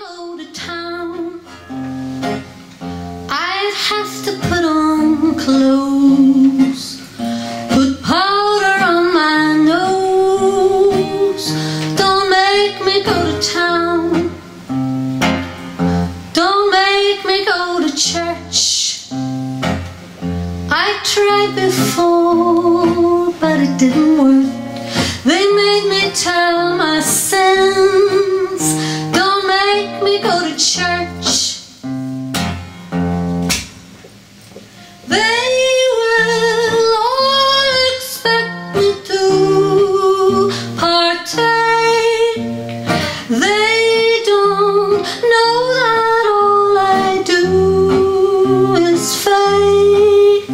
go to town, I'd have to put on clothes, put powder on my nose. Don't make me go to town, don't make me go to church. I tried before, but it didn't work. They made me tell my sins. Don't make me go to church. They will all expect me to partake. They don't know that all I do is fake.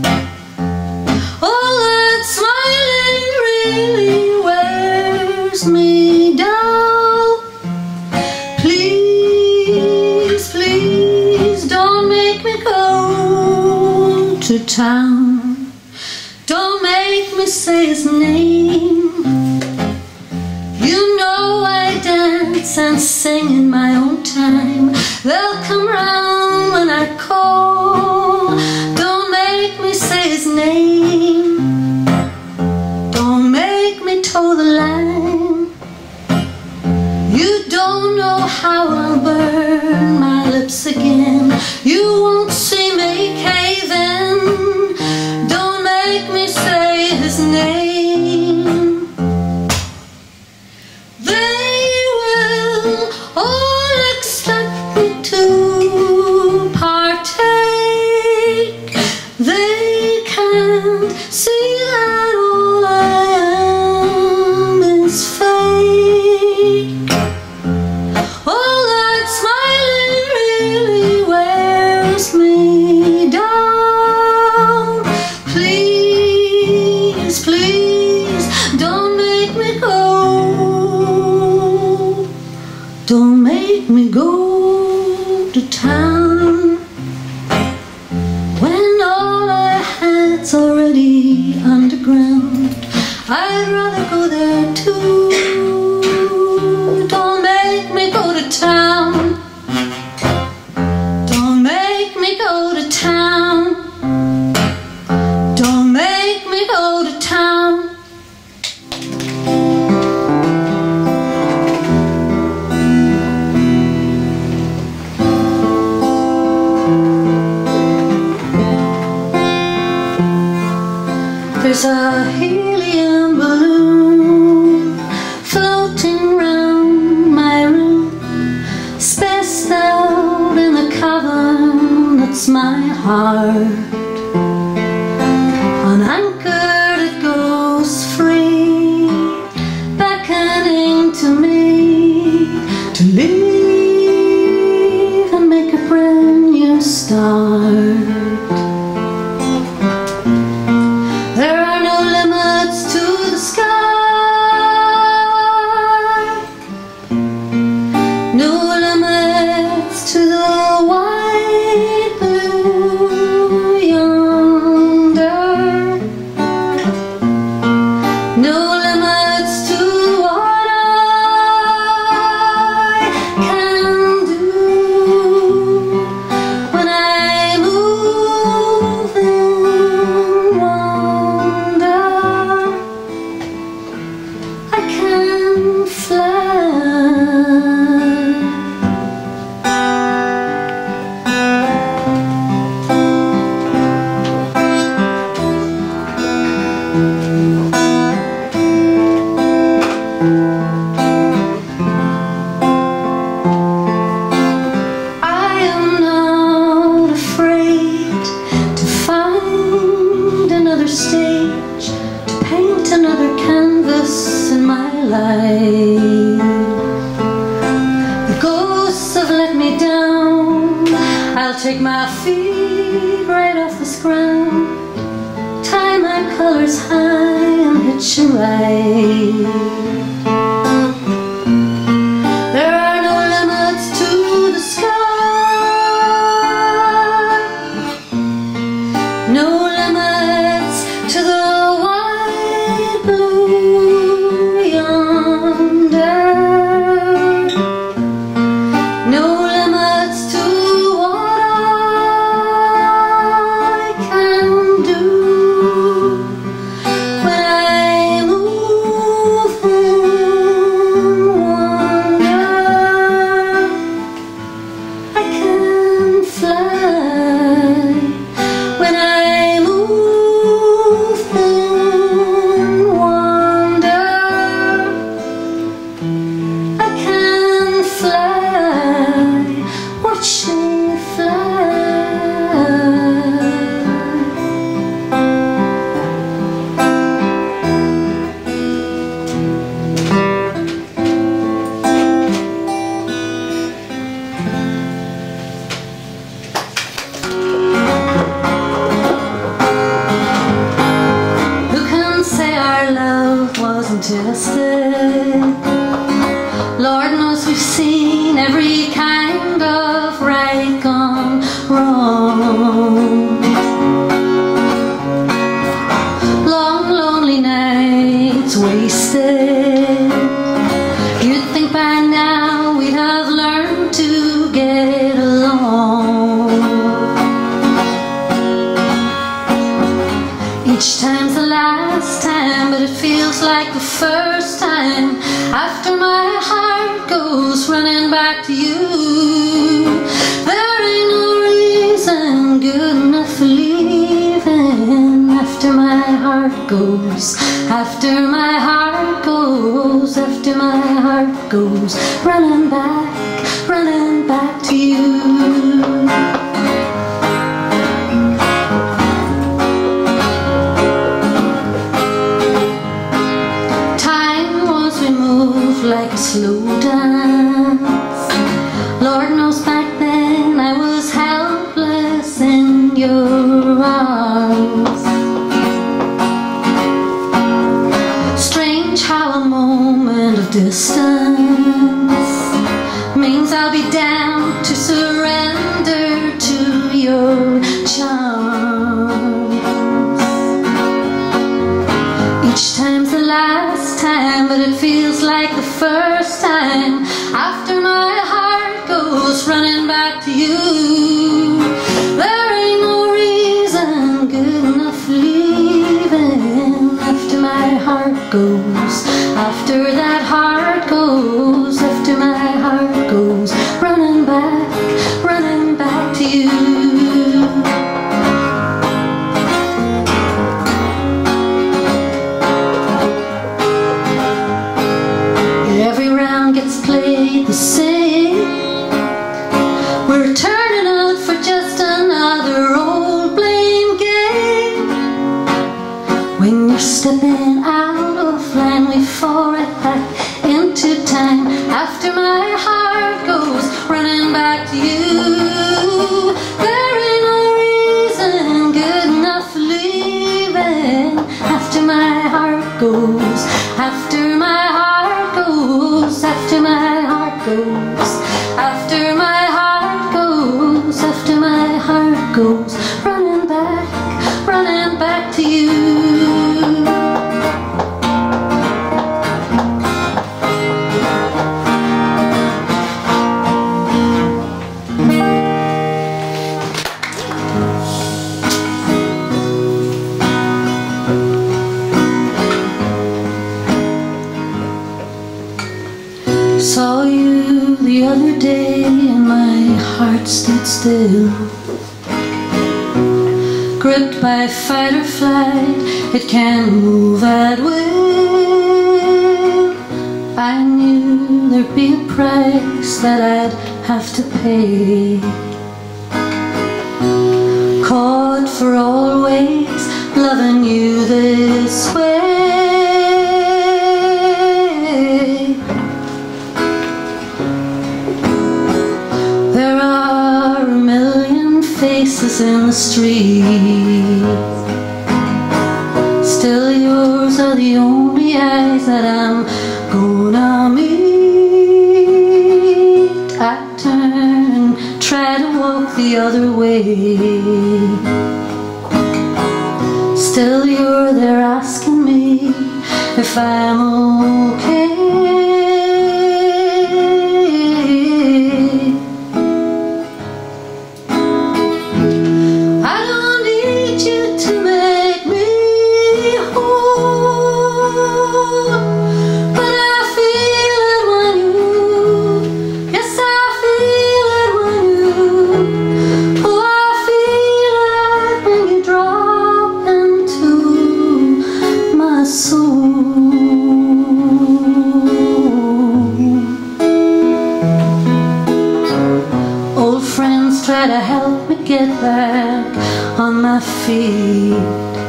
All that smiling really wears me down. Please, please don't make me go to town. Don't make me say his name. You know I dance and sing in my own time. They'll come round when I call. Don't make me say his name. Don't make me toe the line. You don't know how I'll burn my lips again. You won't see me cave in. Don't make me say his name. They will all expect me to partake. They can't see that all I am is fake. All that smiling really wears me down. Please, please don't make me go. Don't make me go to town when all I had's already underground. I'd rather go there too. Don't make me go to town. Don't make me go to town. Don't make me go to town. There's a helium balloon floating round my room, spaced out in the cavern that's my heart. Unanchored it goes free, beckoning to me to leave and make a brand new start. There are no limits to the sky, no limits to the wide blue yonder, no limits to what I can do when I move in wonder. I can fly. I am not afraid to find another stage, to paint another canvas in my life. The ghosts have let me down. I'll take my feet right off this ground, tie my colors high and hitch a ride. There are no limits to the sky, no limits to the wide blue yonder, my heart goes running back to you. There ain't no reason good enough for leaving. After my heart goes, after my heart goes, after my heart goes running back to you. Like a slow dance. Lord knows back then I was helpless in your arms. Strange how a moment of distance means I'll be down to surrender to your charms. Each time's the last time, but it feels like the first time. After my heart goes running back to you, there ain't no reason good enough for leaving. After my heart goes, after that heart goes, after my heart goes running back to you. Played the same. We're turning out for just another old blame game. When you're stepping out of line, we fall right back into time. After my heart goes running back to you, there ain't no reason good enough for leaving. After my heart goes, after my heart goes, after my heart goes, after my heart goes, after my heart goes running back to you. Saw you the other day and my heart stood still. Gripped by fight or flight, it can't move at will. I knew there'd be a price that I'd have to pay. Caught for always loving you this way. Faces in the street, still yours are the only eyes that I'm gonna meet. I turn and try to walk the other way, still you're there asking me if I'm okay. Try to help me get back on my feet.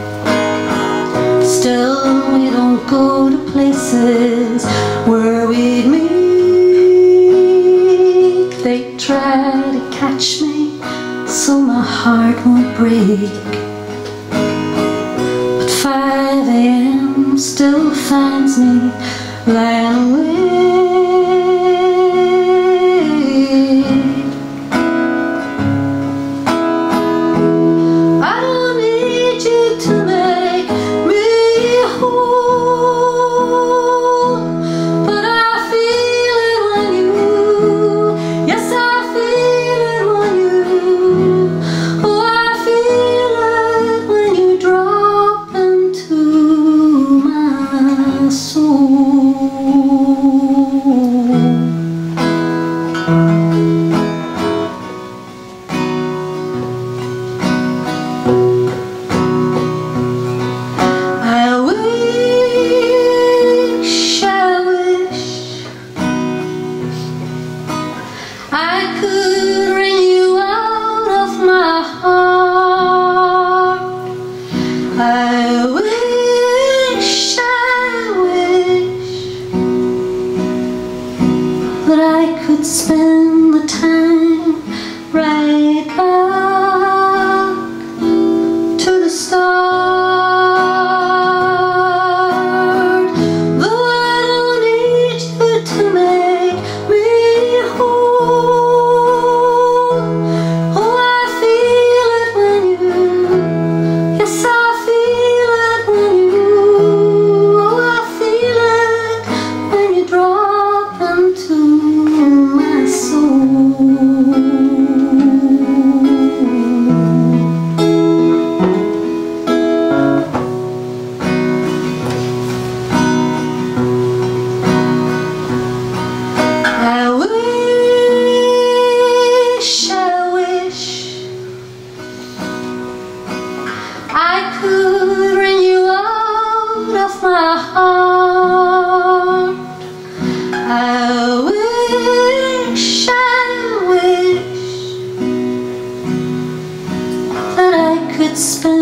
Still we don't go to places where we'd meet. They try to catch me so my heart won't break, but 5 AM still finds me lying awake. could wring you out of my heart. I wish that I could spend the time right back to the start. Though I don't need you to make me whole. Oh, I feel it when you, yes, I feel it when you, oh, I feel it when you drop into my soul. I could wring you out of my heart. I wish that I could spend